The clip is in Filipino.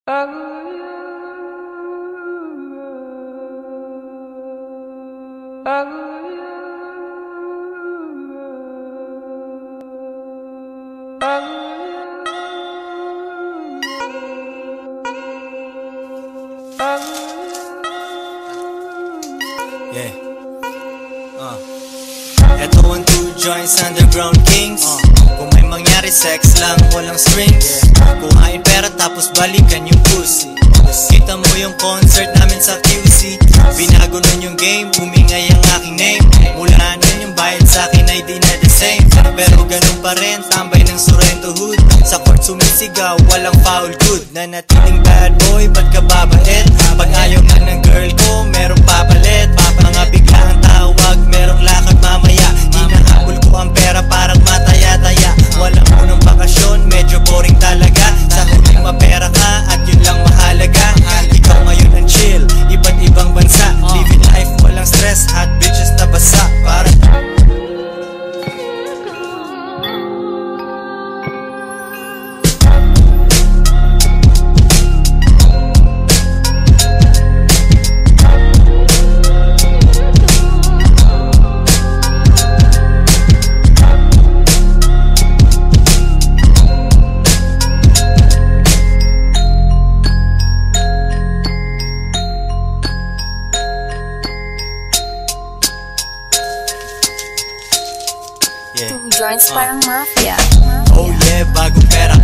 Yeah. Eto ang 2 joints underground kings. Kung may mangyari sex lang, walang strings. Kuhain pera tapos balikan yung pussy. Kita mo yung concert namin sa QC. Binago nun yung game, umingay ang aking name. Mula nun yung bayad sa'kin ay di na the same. Pero ganun pa rin, tambay ng Sorrento hood. Sa court sumisigaw, walang foul good. Nanatiling bad boy, ba't ka babait? Pag ayaw nga ng girl ko, merong papalit. Mga biglaang tawag, merong lakad mamaya. Hinahabol ko ang pera parang mataya-taya. Walang unang bakasyon, medyo boring talaga. Sa huling mapera ka at yun lang mahalaga. Ikaw ngayon ang chill, iba't ibang bansa. Living life, walang stress, hot bitches na basa. Parang Two joints parang mafia. oh yeah, bagong pera